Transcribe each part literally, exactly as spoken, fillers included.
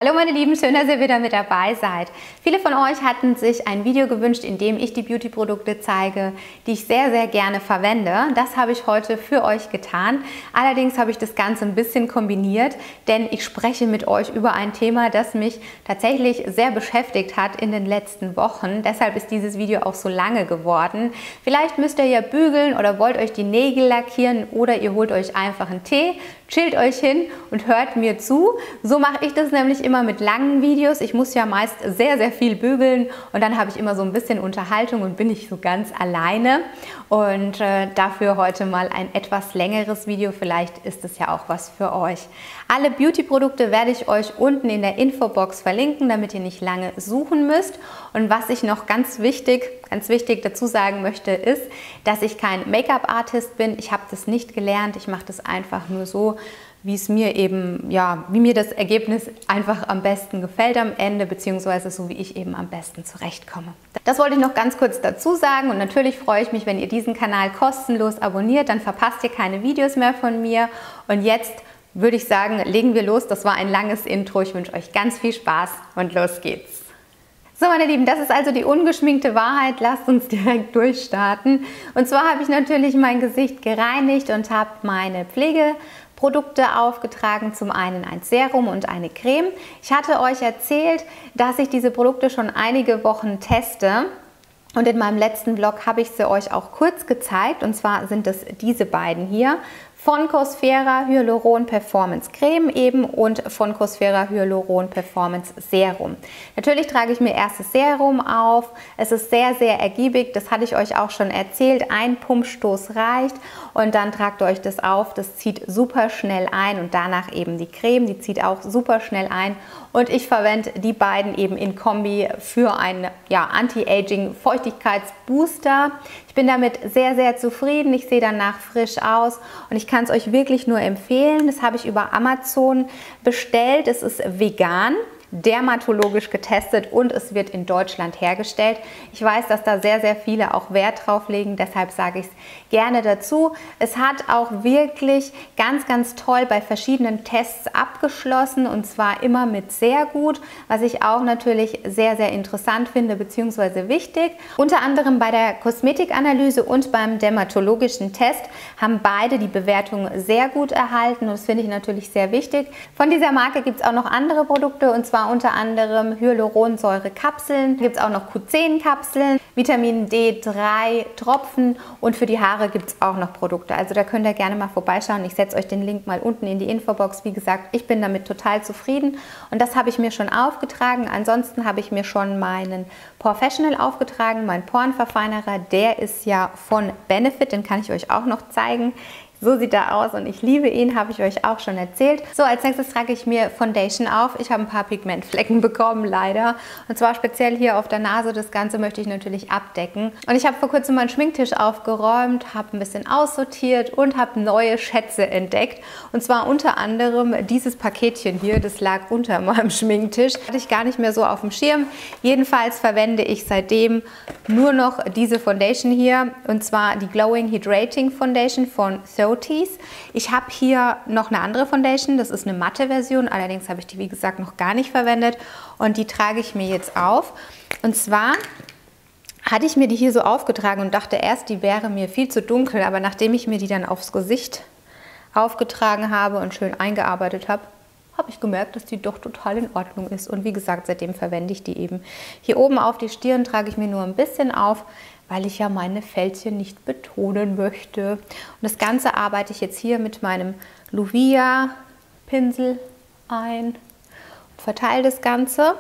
Hallo meine Lieben, schön, dass ihr wieder mit dabei seid. Viele von euch hatten sich ein Video gewünscht, in dem ich die Beauty-Produkte zeige, die ich sehr, sehr gerne verwende. Das habe ich heute für euch getan. Allerdings habe ich das Ganze ein bisschen kombiniert, denn ich spreche mit euch über ein Thema, das mich tatsächlich sehr beschäftigt hat in den letzten Wochen. Deshalb ist dieses Video auch so lange geworden. Vielleicht müsst ihr ja bügeln oder wollt euch die Nägel lackieren oder ihr holt euch einfach einen Tee, chillt euch hin und hört mir zu. So mache ich das nämlich immer mit langen Videos. Ich muss ja meist sehr, sehr viel bügeln und dann habe ich immer so ein bisschen Unterhaltung und bin nicht so ganz alleine. Und äh, dafür heute mal ein etwas längeres Video. Vielleicht ist es ja auch was für euch. Alle Beauty-Produkte werde ich euch unten in der Infobox verlinken, damit ihr nicht lange suchen müsst. Und was ich noch ganz wichtig, ganz wichtig dazu sagen möchte, ist, dass ich kein Make-up-Artist bin. Ich habe das nicht gelernt. Ich mache das einfach nur so, wie es mir eben, ja, wie mir das Ergebnis einfach am besten gefällt am Ende, beziehungsweise so wie ich eben am besten zurechtkomme. Das wollte ich noch ganz kurz dazu sagen und natürlich freue ich mich, wenn ihr diesen Kanal kostenlos abonniert, dann verpasst ihr keine Videos mehr von mir. Und jetzt würde ich sagen, legen wir los. Das war ein langes Intro. Ich wünsche euch ganz viel Spaß und los geht's. So meine Lieben, das ist also die ungeschminkte Wahrheit. Lasst uns direkt durchstarten. Und zwar habe ich natürlich mein Gesicht gereinigt und habe meine Pflegeprodukte aufgetragen. Zum einen ein Serum und eine Creme. Ich hatte euch erzählt, dass ich diese Produkte schon einige Wochen teste. Und in meinem letzten Vlog habe ich sie euch auch kurz gezeigt. Und zwar sind es diese beiden hier. Von Cosfera Hyaluron Performance Creme eben und von Cosfera Hyaluron Performance Serum. Natürlich trage ich mir erst das Serum auf. Es ist sehr, sehr ergiebig. Das hatte ich euch auch schon erzählt. Ein Pumpstoß reicht und dann tragt ihr euch das auf. Das zieht super schnell ein und danach eben die Creme. Die zieht auch super schnell ein. Und ich verwende die beiden eben in Kombi für einen ja, Anti-Aging Feuchtigkeitsbooster. Ich bin damit sehr, sehr zufrieden. Ich sehe danach frisch aus und ich kann es euch wirklich nur empfehlen. Das habe ich über Amazon bestellt. Es ist vegan, dermatologisch getestet und es wird in Deutschland hergestellt. Ich weiß, dass da sehr, sehr viele auch Wert drauf legen, deshalb sage ich es gerne dazu. Es hat auch wirklich ganz, ganz toll bei verschiedenen Tests abgeschlossen und zwar immer mit sehr gut, was ich auch natürlich sehr, sehr interessant finde bzw. wichtig. Unter anderem bei der Kosmetikanalyse und beim dermatologischen Test haben beide die Bewertung sehr gut erhalten und das finde ich natürlich sehr wichtig. Von dieser Marke gibt es auch noch andere Produkte und zwar unter anderem Hyaluronsäure-Kapseln, gibt es auch noch Q zehn Kapseln, Vitamin D drei Tropfen und für die Haare gibt es auch noch Produkte. Also da könnt ihr gerne mal vorbeischauen. Ich setze euch den Link mal unten in die Infobox. Wie gesagt, ich bin damit total zufrieden und das habe ich mir schon aufgetragen. Ansonsten habe ich mir schon meinen Porefessional aufgetragen, meinen Porenverfeinerer. Der ist ja von Benefit, den kann ich euch auch noch zeigen. So sieht er aus und ich liebe ihn, habe ich euch auch schon erzählt. So, als nächstes trage ich mir Foundation auf. Ich habe ein paar Pigmentflecken bekommen, leider. Und zwar speziell hier auf der Nase. Das Ganze möchte ich natürlich abdecken. Und ich habe vor kurzem meinen Schminktisch aufgeräumt, habe ein bisschen aussortiert und habe neue Schätze entdeckt. Und zwar unter anderem dieses Paketchen hier, das lag unter meinem Schminktisch. Hatte ich gar nicht mehr so auf dem Schirm. Jedenfalls verwende ich seitdem nur noch diese Foundation hier. Und zwar die Glowing Hydrating Foundation von So. Ich habe hier noch eine andere Foundation, das ist eine matte Version, allerdings habe ich die wie gesagt noch gar nicht verwendet und die trage ich mir jetzt auf. Und zwar hatte ich mir die hier so aufgetragen und dachte erst, die wäre mir viel zu dunkel, aber nachdem ich mir die dann aufs Gesicht aufgetragen habe und schön eingearbeitet habe, habe ich gemerkt, dass die doch total in Ordnung ist. Und wie gesagt, seitdem verwende ich die eben. Hier oben auf die Stirn trage ich mir nur ein bisschen auf, weil ich ja meine Fältchen nicht betonen möchte. Und das Ganze arbeite ich jetzt hier mit meinem Luvia Pinsel ein und verteile das Ganze.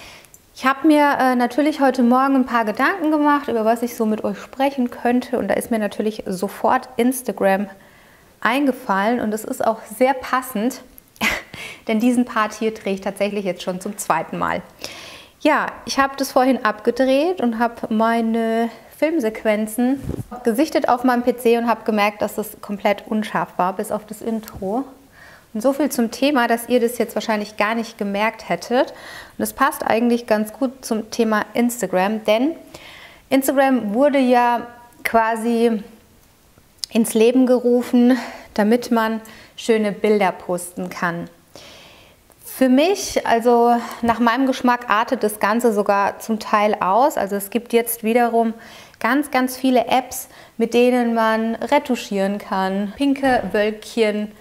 Ich habe mir äh, natürlich heute Morgen ein paar Gedanken gemacht, über was ich so mit euch sprechen könnte. Und da ist mir natürlich sofort Instagram eingefallen und das ist auch sehr passend. Denn diesen Part hier drehe ich tatsächlich jetzt schon zum zweiten Mal. Ja, ich habe das vorhin abgedreht und habe meine Filmsequenzen gesichtet auf meinem P C und habe gemerkt, dass das komplett unscharf war, bis auf das Intro. Und so viel zum Thema, dass ihr das jetzt wahrscheinlich gar nicht gemerkt hättet. Und das passt eigentlich ganz gut zum Thema Instagram, denn Instagram wurde ja quasi ins Leben gerufen, damit man schöne Bilder posten kann. Für mich, also nach meinem Geschmack, artet das Ganze sogar zum Teil aus. Also es gibt jetzt wiederum ganz, ganz viele Apps, mit denen man retuschieren kann, pinke Wölkchen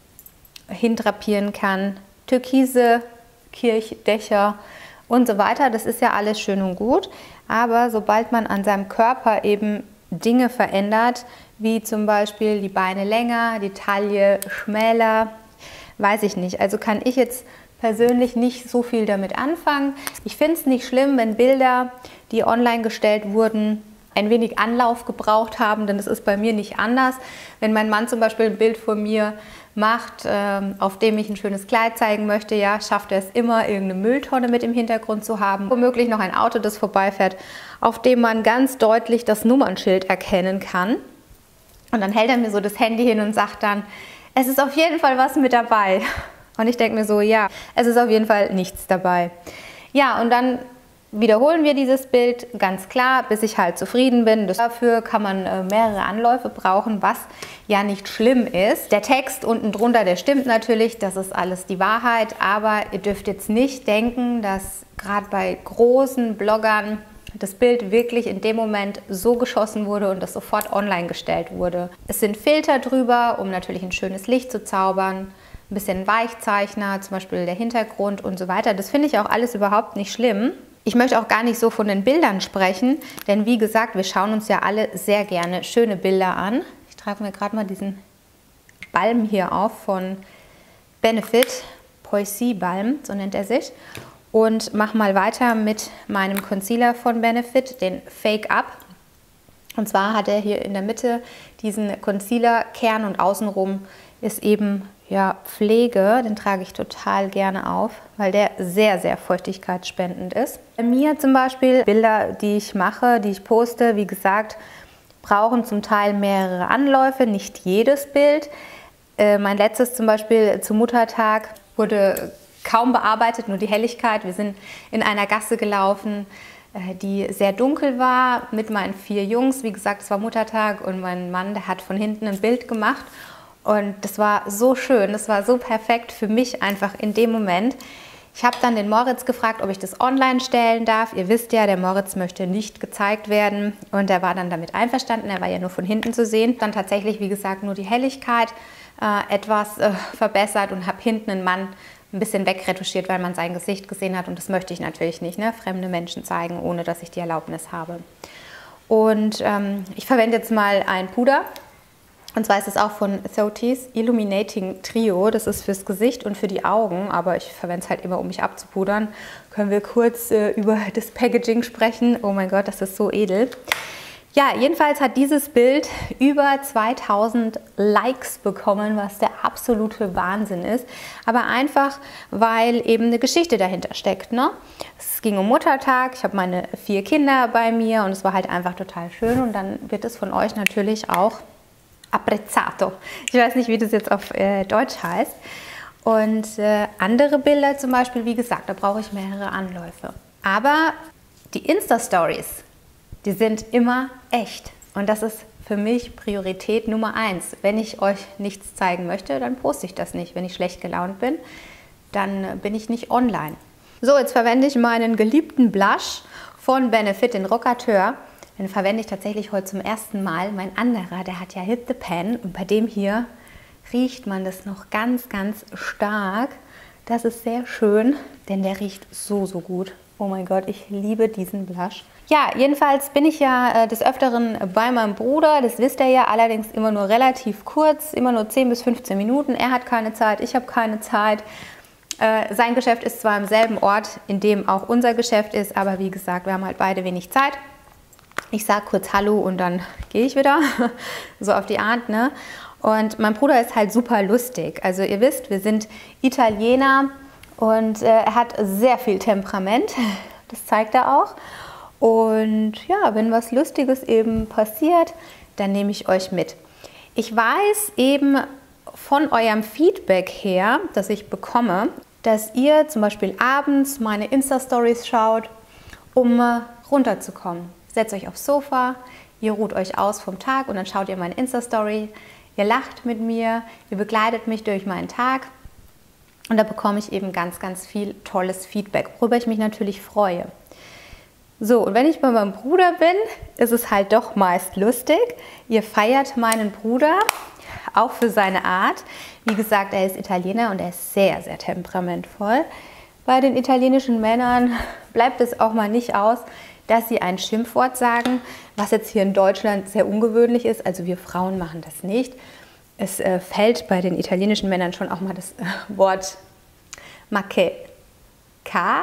hindrapieren kann, türkise Kirchdächer und so weiter. Das ist ja alles schön und gut, aber sobald man an seinem Körper eben Dinge verändert, wie zum Beispiel die Beine länger, die Taille schmäler, weiß ich nicht. Also kann ich jetzt persönlich nicht so viel damit anfangen. Ich finde es nicht schlimm, wenn Bilder, die online gestellt wurden, ein wenig Anlauf gebraucht haben, denn das ist bei mir nicht anders. Wenn mein Mann zum Beispiel ein Bild von mir macht, ähm, auf dem ich ein schönes Kleid zeigen möchte, ja, schafft er es immer, irgendeine Mülltonne mit im Hintergrund zu haben. Womöglich noch ein Auto, das vorbeifährt, auf dem man ganz deutlich das Nummernschild erkennen kann. Und dann hält er mir so das Handy hin und sagt dann, es ist auf jeden Fall was mit dabei. Und ich denke mir so, ja, es ist auf jeden Fall nichts dabei. Ja, und dann wiederholen wir dieses Bild ganz klar, bis ich halt zufrieden bin. Dafür kann man äh, mehrere Anläufe brauchen, was ja nicht schlimm ist. Der Text unten drunter, der stimmt natürlich, das ist alles die Wahrheit, aber ihr dürft jetzt nicht denken, dass gerade bei großen Bloggern das Bild wirklich in dem Moment so geschossen wurde und das sofort online gestellt wurde. Es sind Filter drüber, um natürlich ein schönes Licht zu zaubern, ein bisschen Weichzeichner, zum Beispiel der Hintergrund und so weiter. Das finde ich auch alles überhaupt nicht schlimm. Ich möchte auch gar nicht so von den Bildern sprechen, denn wie gesagt, wir schauen uns ja alle sehr gerne schöne Bilder an. Ich trage mir gerade mal diesen Balm hier auf von Benefit, Poissy Balm, so nennt er sich. Und mache mal weiter mit meinem Concealer von Benefit, den Fake Up. Und zwar hat er hier in der Mitte diesen Concealer-Kern und außenrum ist eben ja, Pflege. Den trage ich total gerne auf, weil der sehr, sehr feuchtigkeitsspendend ist. Bei mir zum Beispiel, Bilder, die ich mache, die ich poste, wie gesagt, brauchen zum Teil mehrere Anläufe, nicht jedes Bild. Äh, mein letztes zum Beispiel zu Muttertag wurde kaum bearbeitet, nur die Helligkeit. Wir sind in einer Gasse gelaufen, die sehr dunkel war, mit meinen vier Jungs. Wie gesagt, es war Muttertag und mein Mann, der hat von hinten ein Bild gemacht. Und das war so schön, das war so perfekt für mich einfach in dem Moment. Ich habe dann den Moritz gefragt, ob ich das online stellen darf. Ihr wisst ja, der Moritz möchte nicht gezeigt werden und er war dann damit einverstanden. Er war ja nur von hinten zu sehen. Dann tatsächlich, wie gesagt, nur die Helligkeit äh, etwas äh, verbessert und habe hinten einen Mann ein bisschen wegretuschiert, weil man sein Gesicht gesehen hat und das möchte ich natürlich nicht, ne? Fremde Menschen zeigen, ohne dass ich die Erlaubnis habe. Und ähm, ich verwende jetzt mal ein Puder. Und zwar ist es auch von Sotis Illuminating Trio. Das ist fürs Gesicht und für die Augen, aber ich verwende es halt immer, um mich abzupudern. Können wir kurz äh, über das Packaging sprechen? Oh mein Gott, das ist so edel. Ja, jedenfalls hat dieses Bild über zweitausend Likes bekommen, was der absolute Wahnsinn ist. Aber einfach, weil eben eine Geschichte dahinter steckt, ne? Es ging um Muttertag, ich habe meine vier Kinder bei mir und es war halt einfach total schön. Und dann wird es von euch natürlich auch apprezzato. Ich weiß nicht, wie das jetzt auf äh, Deutsch heißt. Und äh, andere Bilder zum Beispiel, wie gesagt, da brauche ich mehrere Anläufe. Aber die Insta-Stories, die sind immer echt. Und das ist für mich Priorität Nummer eins. Wenn ich euch nichts zeigen möchte, dann poste ich das nicht. Wenn ich schlecht gelaunt bin, dann bin ich nicht online. So, jetzt verwende ich meinen geliebten Blush von Benefit, den Rockateur. Den verwende ich tatsächlich heute zum ersten Mal. Mein anderer, der hat ja Hit the Pen und bei dem hier riecht man das noch ganz, ganz stark. Das ist sehr schön, denn der riecht so, so gut. Oh mein Gott, ich liebe diesen Blush. Ja, jedenfalls bin ich ja äh, des Öfteren bei meinem Bruder. Das wisst ihr ja, allerdings immer nur relativ kurz, immer nur zehn bis fünfzehn Minuten. Er hat keine Zeit, ich habe keine Zeit. Äh, sein Geschäft ist zwar im selben Ort, in dem auch unser Geschäft ist, aber wie gesagt, wir haben halt beide wenig Zeit. Ich sage kurz Hallo und dann gehe ich wieder, so auf die Art, ne? Und mein Bruder ist halt super lustig. Also ihr wisst, wir sind Italiener und äh, er hat sehr viel Temperament, das zeigt er auch. Und ja, wenn was Lustiges eben passiert, dann nehme ich euch mit. Ich weiß eben von eurem Feedback her, das ich bekomme, dass ihr zum Beispiel abends meine Insta-Stories schaut, um runterzukommen. Setzt euch aufs Sofa, ihr ruht euch aus vom Tag und dann schaut ihr meine Insta-Story. Ihr lacht mit mir, ihr begleitet mich durch meinen Tag. Und da bekomme ich eben ganz, ganz viel tolles Feedback, worüber ich mich natürlich freue. So, und wenn ich bei meinem Bruder bin, ist es halt doch meist lustig. Ihr feiert meinen Bruder, auch für seine Art. Wie gesagt, er ist Italiener und er ist sehr, sehr temperamentvoll. Bei den italienischen Männern bleibt es auch mal nicht aus, dass sie ein Schimpfwort sagen, was jetzt hier in Deutschland sehr ungewöhnlich ist. Also wir Frauen machen das nicht. Es äh, fällt bei den italienischen Männern schon auch mal das äh, Wort ma che, ka.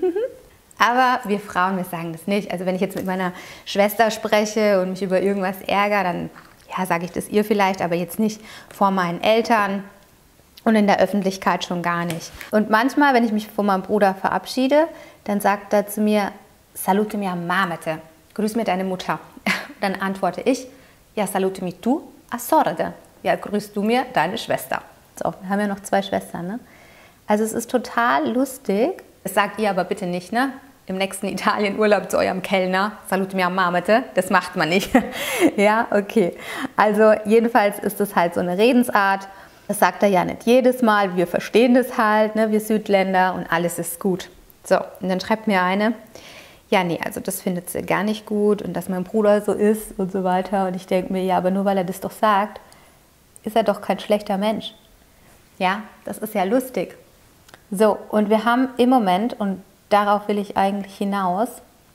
Aber wir Frauen, wir sagen das nicht. Also wenn ich jetzt mit meiner Schwester spreche und mich über irgendwas ärgere, dann ja, sage ich das ihr vielleicht, aber jetzt nicht vor meinen Eltern und in der Öffentlichkeit schon gar nicht. Und manchmal, wenn ich mich von meinem Bruder verabschiede, dann sagt er zu mir, salutami a mamete, grüß mir deine Mutter. Dann antworte ich, ja, salutami tu a sorda, ja, grüßt du mir deine Schwester. So, wir haben ja noch zwei Schwestern, ne? Also es ist total lustig. Das sagt ihr aber bitte nicht, ne? Im nächsten Italienurlaub zu eurem Kellner, salutami a mamete, das macht man nicht. Ja, okay. Also jedenfalls ist das halt so eine Redensart. Das sagt er ja nicht jedes Mal, wir verstehen das halt, ne, wir Südländer, und alles ist gut. So, und dann schreibt mir eine, ja, nee, also das findet sie gar nicht gut und dass mein Bruder so ist und so weiter. Und ich denke mir, ja, aber nur weil er das doch sagt, ist er doch kein schlechter Mensch. Ja, das ist ja lustig. So, und wir haben im Moment, und darauf will ich eigentlich hinaus,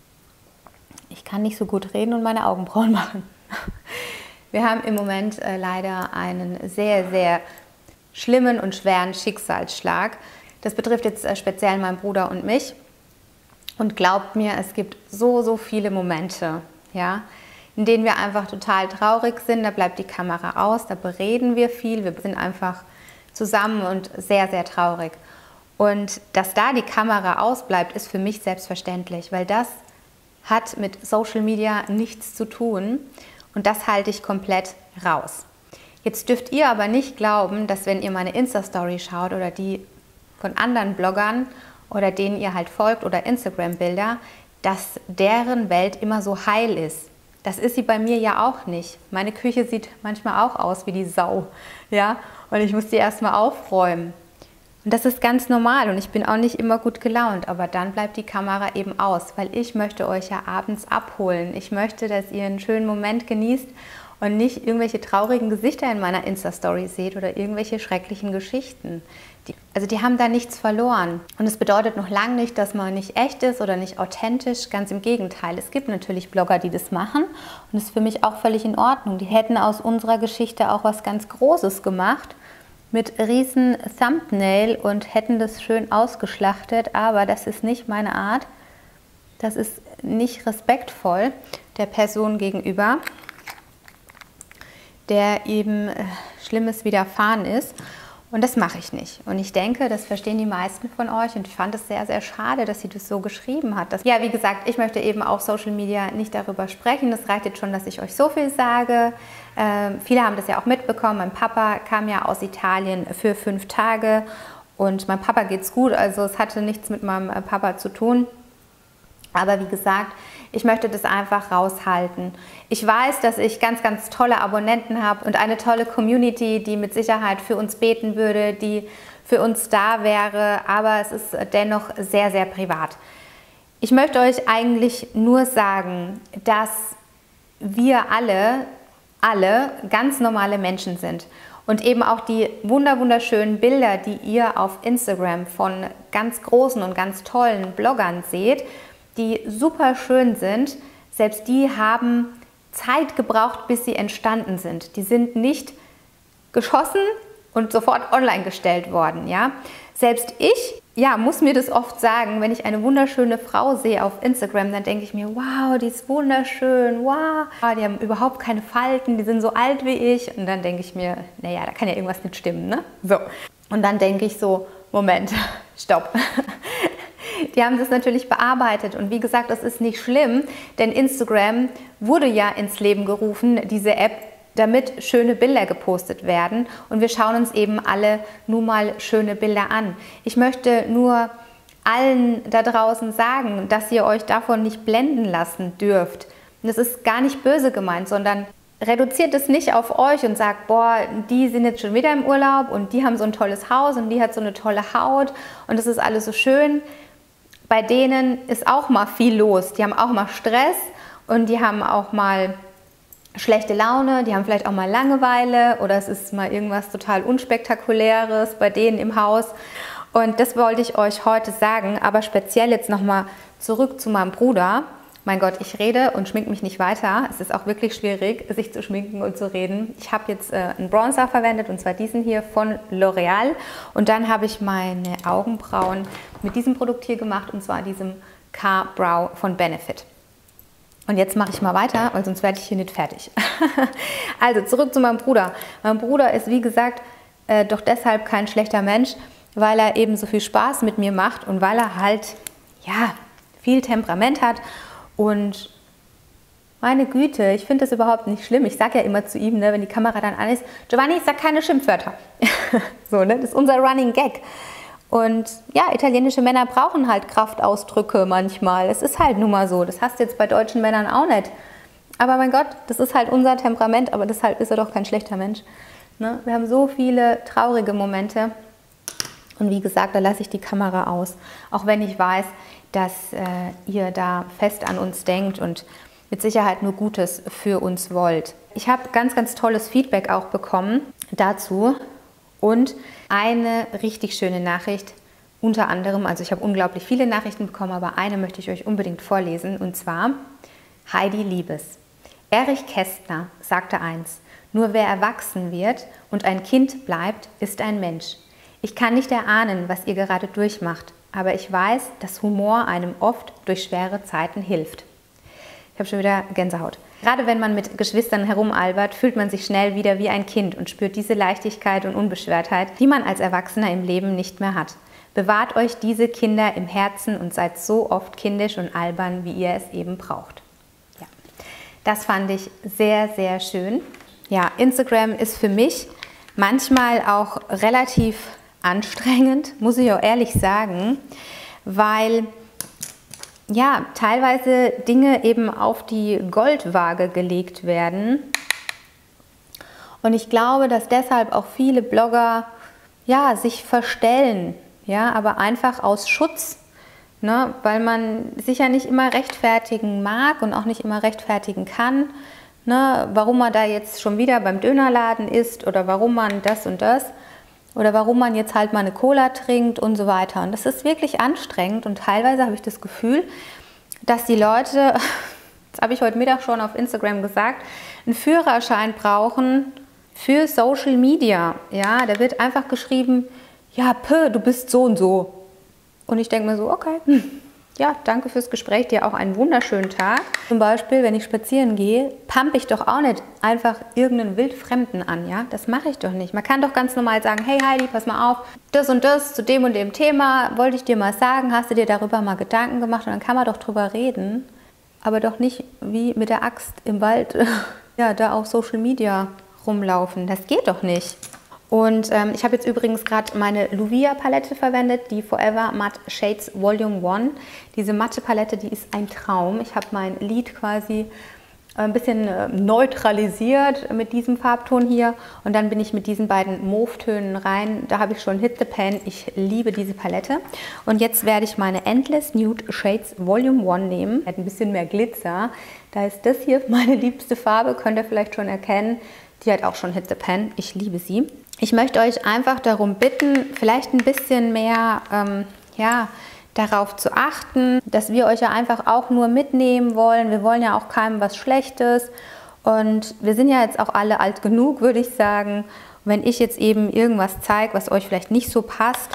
ich kann nicht so gut reden und meine Augenbrauen machen. Wir haben im Moment äh, leider einen sehr, sehr schlimmen und schweren Schicksalsschlag. Das betrifft jetzt äh, speziell meinen Bruder und mich. Und glaubt mir, es gibt so, so viele Momente, ja, in denen wir einfach total traurig sind. Da bleibt die Kamera aus, da bereden wir viel, wir sind einfach zusammen und sehr, sehr traurig. Und dass da die Kamera ausbleibt, ist für mich selbstverständlich, weil das hat mit Social Media nichts zu tun und das halte ich komplett raus. Jetzt dürft ihr aber nicht glauben, dass wenn ihr meine Insta-Story schaut oder die von anderen Bloggern oder denen ihr halt folgt oder Instagram-Bilder, dass deren Welt immer so heil ist. Das ist sie bei mir ja auch nicht. Meine Küche sieht manchmal auch aus wie die Sau, ja, und ich muss die erstmal aufräumen. Und das ist ganz normal und ich bin auch nicht immer gut gelaunt, aber dann bleibt die Kamera eben aus, weil ich möchte euch ja abends abholen. Ich möchte, dass ihr einen schönen Moment genießt und nicht irgendwelche traurigen Gesichter in meiner Insta-Story seht oder irgendwelche schrecklichen Geschichten. Die, also die haben da nichts verloren. Und es bedeutet noch lange nicht, dass man nicht echt ist oder nicht authentisch. Ganz im Gegenteil. Es gibt natürlich Blogger, die das machen und das ist für mich auch völlig in Ordnung. Die hätten aus unserer Geschichte auch was ganz Großes gemacht mit riesen Thumbnail und hätten das schön ausgeschlachtet, aber das ist nicht meine Art. Das ist nicht respektvoll der Person gegenüber, der eben Schlimmes widerfahren ist. Und das mache ich nicht. Und ich denke, das verstehen die meisten von euch. Und ich fand es sehr, sehr schade, dass sie das so geschrieben hat. Dass, ja, wie gesagt, ich möchte eben auf Social Media nicht darüber sprechen. Das reicht jetzt schon, dass ich euch so viel sage. Ähm, viele haben das ja auch mitbekommen. Mein Papa kam ja aus Italien für fünf Tage. Und meinem Papa geht's gut. Also es hatte nichts mit meinem Papa zu tun. Aber wie gesagt, ich möchte das einfach raushalten. Ich weiß, dass ich ganz, ganz tolle Abonnenten habe und eine tolle Community, die mit Sicherheit für uns beten würde, die für uns da wäre, aber es ist dennoch sehr, sehr privat. Ich möchte euch eigentlich nur sagen, dass wir alle, alle ganz normale Menschen sind. Und eben auch die wunder wunderschönen Bilder, die ihr auf Instagram von ganz großen und ganz tollen Bloggern seht, die super schön sind, selbst die haben Zeit gebraucht, bis sie entstanden sind. Die sind nicht geschossen und sofort online gestellt worden. Ja? Selbst ich ja, muss mir das oft sagen, wenn ich eine wunderschöne Frau sehe auf Instagram, dann denke ich mir, wow, die ist wunderschön, wow, die haben überhaupt keine Falten, die sind so alt wie ich. Und dann denke ich mir, naja, da kann ja irgendwas nicht stimmen, ne? So. Und dann denke ich so, Moment, stopp. Die haben das natürlich bearbeitet und wie gesagt, das ist nicht schlimm, denn Instagram wurde ja ins Leben gerufen, diese App, damit schöne Bilder gepostet werden und wir schauen uns eben alle nun mal schöne Bilder an. Ich möchte nur allen da draußen sagen, dass ihr euch davon nicht blenden lassen dürft. Und das ist gar nicht böse gemeint, sondern reduziert es nicht auf euch und sagt, boah, die sind jetzt schon wieder im Urlaub und die haben so ein tolles Haus und die hat so eine tolle Haut und das ist alles so schön. Bei denen ist auch mal viel los. Die haben auch mal Stress und die haben auch mal schlechte Laune, die haben vielleicht auch mal Langeweile oder es ist mal irgendwas total Unspektakuläres bei denen im Haus. Und das wollte ich euch heute sagen, aber speziell jetzt nochmal zurück zu meinem Bruder. Mein Gott, ich rede und schminke mich nicht weiter. Es ist auch wirklich schwierig, sich zu schminken und zu reden. Ich habe jetzt äh, einen Bronzer verwendet und zwar diesen hier von L'Oreal. Und dann habe ich meine Augenbrauen mit diesem Produkt hier gemacht und zwar diesem K-Brow von Benefit. Und jetzt mache ich mal weiter, weil sonst werde ich hier nicht fertig. Also zurück zu meinem Bruder. Mein Bruder ist wie gesagt äh, doch deshalb kein schlechter Mensch, weil er eben so viel Spaß mit mir macht und weil er halt ja viel Temperament hat. Und meine Güte, ich finde das überhaupt nicht schlimm. Ich sage ja immer zu ihm, ne, wenn die Kamera dann an ist, Giovanni, sag keine Schimpfwörter. So, ne, das ist unser Running Gag. Und ja, italienische Männer brauchen halt Kraftausdrücke manchmal. Es ist halt nun mal so. Das hast du jetzt bei deutschen Männern auch nicht. Aber mein Gott, das ist halt unser Temperament, aber deshalb ist er doch kein schlechter Mensch. Ne? Wir haben so viele traurige Momente. Und wie gesagt, da lasse ich die Kamera aus. Auch wenn ich weiß, dass äh, ihr da fest an uns denkt und mit Sicherheit nur Gutes für uns wollt. Ich habe ganz, ganz tolles Feedback auch bekommen dazu. Und eine richtig schöne Nachricht, unter anderem, also ich habe unglaublich viele Nachrichten bekommen, aber eine möchte ich euch unbedingt vorlesen, und zwar Heidi Liebes. Erich Kästner sagte eins, nur wer erwachsen wird und ein Kind bleibt, ist ein Mensch. Ich kann nicht erahnen, was ihr gerade durchmacht, aber ich weiß, dass Humor einem oft durch schwere Zeiten hilft. Ich habe schon wieder Gänsehaut. Gerade wenn man mit Geschwistern herumalbert, fühlt man sich schnell wieder wie ein Kind und spürt diese Leichtigkeit und Unbeschwertheit, die man als Erwachsener im Leben nicht mehr hat. Bewahrt euch diese Kinder im Herzen und seid so oft kindisch und albern, wie ihr es eben braucht. Ja, das fand ich sehr, sehr schön. Ja, Instagram ist für mich manchmal auch relativ anstrengend, muss ich auch ehrlich sagen, weil ja, teilweise Dinge eben auf die Goldwaage gelegt werden. Und ich glaube, dass deshalb auch viele Blogger ja, sich verstellen, ja, aber einfach aus Schutz, ne, weil man sich ja nicht immer rechtfertigen mag und auch nicht immer rechtfertigen kann, ne, warum man da jetzt schon wieder beim Dönerladen ist oder warum man das und das. Oder warum man jetzt halt mal eine Cola trinkt und so weiter. Und das ist wirklich anstrengend und teilweise habe ich das Gefühl, dass die Leute, das habe ich heute Mittag schon auf Instagram gesagt, einen Führerschein brauchen für Social Media. Ja, da wird einfach geschrieben, ja, pö, du bist so und so. Und ich denke mir so, okay, hm, ja, danke fürs Gespräch, dir auch einen wunderschönen Tag. Zum Beispiel, wenn ich spazieren gehe, pumpe ich doch auch nicht einfach irgendeinen Wildfremden an, ja? Das mache ich doch nicht. Man kann doch ganz normal sagen, hey Heidi, pass mal auf, das und das zu dem und dem Thema wollte ich dir mal sagen, hast du dir darüber mal Gedanken gemacht? Und dann kann man doch drüber reden, aber doch nicht wie mit der Axt im Wald, ja, da auf Social Media rumlaufen. Das geht doch nicht. Und ähm, ich habe jetzt übrigens gerade meine Luvia Palette verwendet, die Forever Matte Shades Volume eins. Diese Matte Palette, die ist ein Traum. Ich habe mein Lid quasi ein bisschen neutralisiert mit diesem Farbton hier. Und dann bin ich mit diesen beiden Mauve-Tönen rein. Da habe ich schon Hit the Pan. Ich liebe diese Palette. Und jetzt werde ich meine Endless Nude Shades Volume eins nehmen. Hat ein bisschen mehr Glitzer. Da ist das hier meine liebste Farbe, könnt ihr vielleicht schon erkennen. Die hat auch schon Hit the Pan. Ich liebe sie. Ich möchte euch einfach darum bitten, vielleicht ein bisschen mehr ähm, ja, darauf zu achten, dass wir euch ja einfach auch nur mitnehmen wollen. Wir wollen ja auch keinem was Schlechtes. Und wir sind ja jetzt auch alle alt genug, würde ich sagen. Und wenn ich jetzt eben irgendwas zeige, was euch vielleicht nicht so passt,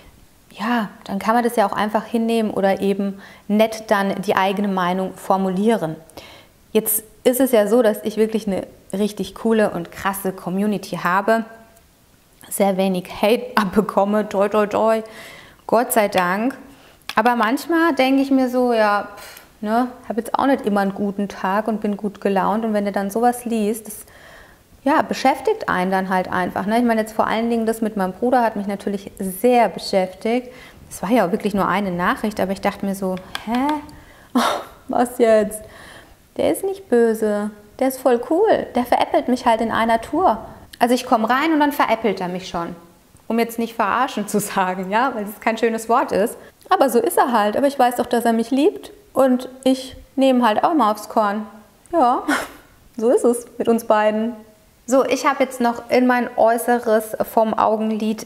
ja, dann kann man das ja auch einfach hinnehmen oder eben nett dann die eigene Meinung formulieren. Jetzt ist es ja so, dass ich wirklich eine richtig coole und krasse Community habe. Sehr wenig Hate abbekomme, toi toi toi, Gott sei Dank. Aber manchmal denke ich mir so, ja, pff, ne, habe jetzt auch nicht immer einen guten Tag und bin gut gelaunt. Und wenn du dann sowas liest, das ja, beschäftigt einen dann halt einfach. Ne? Ich meine jetzt vor allen Dingen das mit meinem Bruder hat mich natürlich sehr beschäftigt. Das war ja auch wirklich nur eine Nachricht, aber ich dachte mir so, hä, oh, was jetzt? Der ist nicht böse. der ist voll cool. Der veräppelt mich halt in einer Tour. Also ich komme rein und dann veräppelt er mich schon. Um jetzt nicht verarschen zu sagen, ja, weil das kein schönes Wort ist. Aber so ist er halt. Aber ich weiß doch, dass er mich liebt. Und ich nehme halt auch mal aufs Korn. Ja, so ist es mit uns beiden. So, ich habe jetzt noch in mein Äußeres vom Augenlid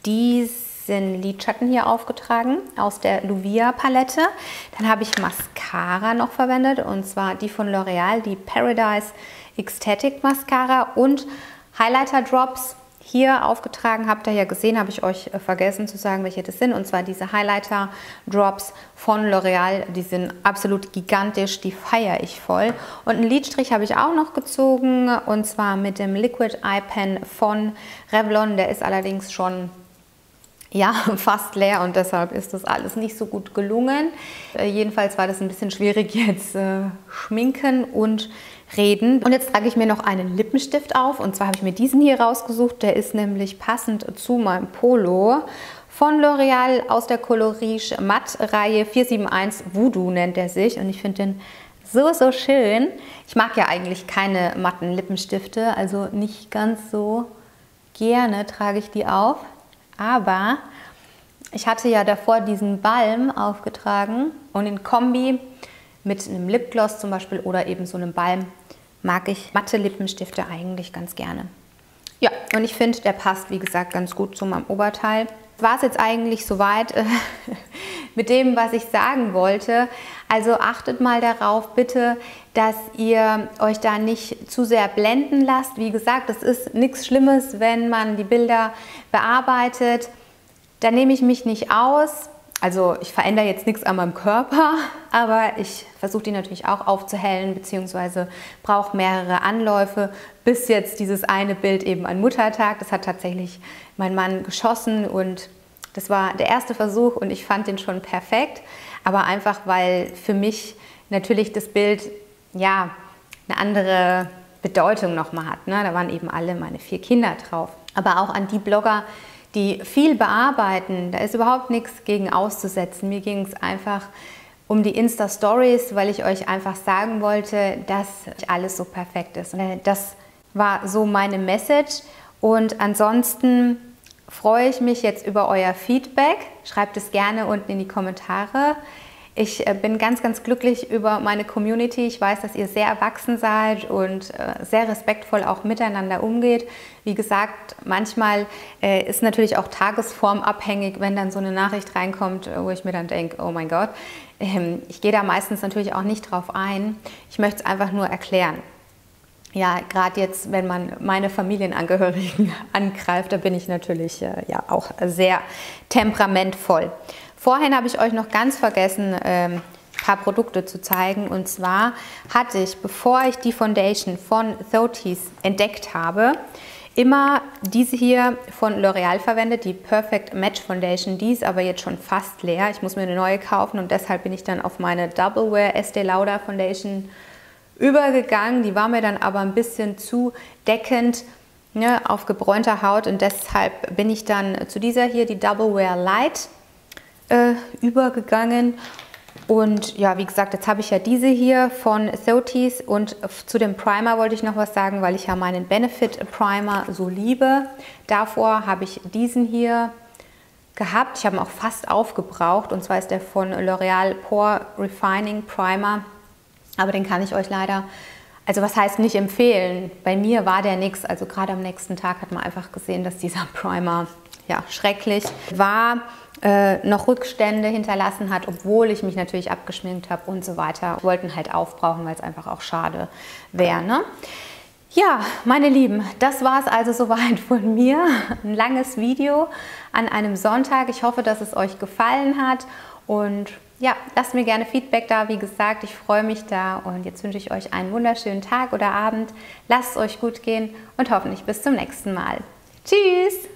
diesen Lidschatten hier aufgetragen aus der Luvia Palette. Dann habe ich Mascara noch verwendet und zwar die von L'Oreal, die Paradise Ecstatic Mascara und Highlighter Drops. Hier aufgetragen, habt ihr ja gesehen, habe ich euch vergessen zu sagen, welche das sind. Und zwar diese Highlighter Drops von L'Oreal. Die sind absolut gigantisch, die feiere ich voll. Und einen Lidstrich habe ich auch noch gezogen. Und zwar mit dem Liquid Eye Pen von Revlon. Der ist allerdings schon ja, fast leer und deshalb ist das alles nicht so gut gelungen. Äh, jedenfalls war das ein bisschen schwierig jetzt äh, schminken und reden. Und jetzt trage ich mir noch einen Lippenstift auf und zwar habe ich mir diesen hier rausgesucht. Der ist nämlich passend zu meinem Polo von L'Oreal aus der Coloriage Matte Reihe vier sieben eins Voodoo nennt er sich und ich finde den so, so schön. Ich mag ja eigentlich keine matten Lippenstifte, also nicht ganz so gerne trage ich die auf. Aber ich hatte ja davor diesen Balm aufgetragen und in Kombi mit einem Lipgloss zum Beispiel oder eben so einem Balm mag ich matte Lippenstifte eigentlich ganz gerne. Ja, und ich finde, der passt, wie gesagt, ganz gut zu meinem Oberteil. War es jetzt eigentlich soweit äh, mit dem, was ich sagen wollte. Also achtet mal darauf, bitte, dass ihr euch da nicht zu sehr blenden lasst. Wie gesagt, es ist nichts Schlimmes, wenn man die Bilder bearbeitet. Da nehme ich mich nicht aus. Also ich verändere jetzt nichts an meinem Körper, aber ich versuche die natürlich auch aufzuhellen, beziehungsweise brauche mehrere Anläufe, bis jetzt dieses eine Bild eben an Muttertag. Das hat tatsächlich mein Mann geschossen und das war der erste Versuch und ich fand den schon perfekt. Aber einfach, weil für mich natürlich das Bild ja eine andere Bedeutung nochmal hat. Ne? Da waren eben alle meine vier Kinder drauf. Aber auch an die Blogger, die viel bearbeiten, da ist überhaupt nichts gegen auszusetzen. Mir ging es einfach um die Insta-Stories, weil ich euch einfach sagen wollte, dass alles so perfekt ist. Und das war so meine Message. Und ansonsten freue ich mich jetzt über euer Feedback. Schreibt es gerne unten in die Kommentare. Ich bin ganz, ganz glücklich über meine Community. Ich weiß, dass ihr sehr erwachsen seid und sehr respektvoll auch miteinander umgeht. Wie gesagt, manchmal ist natürlich auch tagesformabhängig, wenn dann so eine Nachricht reinkommt, wo ich mir dann denke, oh mein Gott. Ich gehe da meistens natürlich auch nicht drauf ein. Ich möchte es einfach nur erklären. Ja, gerade jetzt, wenn man meine Familienangehörigen angreift, da bin ich natürlich äh, ja auch sehr temperamentvoll. Vorhin habe ich euch noch ganz vergessen, ähm, ein paar Produkte zu zeigen. Und zwar hatte ich, bevor ich die Foundation von Thoties entdeckt habe, immer diese hier von L'Oreal verwendet, die Perfect Match Foundation. Die ist aber jetzt schon fast leer. Ich muss mir eine neue kaufen und deshalb bin ich dann auf meine Double Wear Estée Lauder Foundation übergegangen. Die war mir dann aber ein bisschen zu deckend, ne, auf gebräunter Haut und deshalb bin ich dann zu dieser hier, die Double Wear Light, äh, übergegangen. Und ja, wie gesagt, jetzt habe ich ja diese hier von Thoties und zu dem Primer wollte ich noch was sagen, weil ich ja meinen Benefit Primer so liebe. Davor habe ich diesen hier gehabt. Ich habe ihn auch fast aufgebraucht und zwar ist der von L'Oreal Pore Refining Primer. Aber den kann ich euch leider, also was heißt nicht empfehlen, bei mir war der nichts, also gerade am nächsten Tag hat man einfach gesehen, dass dieser Primer ja schrecklich war, äh, noch Rückstände hinterlassen hat, obwohl ich mich natürlich abgeschminkt habe und so weiter. Wir wollten halt aufbrauchen, weil es einfach auch schade wäre, ne? Ja, meine Lieben, das war es also soweit von mir. Ein langes Video an einem Sonntag. Ich hoffe, dass es euch gefallen hat und ja, lasst mir gerne Feedback da. Wie gesagt, ich freue mich da und jetzt wünsche ich euch einen wunderschönen Tag oder Abend. Lasst es euch gut gehen und hoffentlich bis zum nächsten Mal. Tschüss!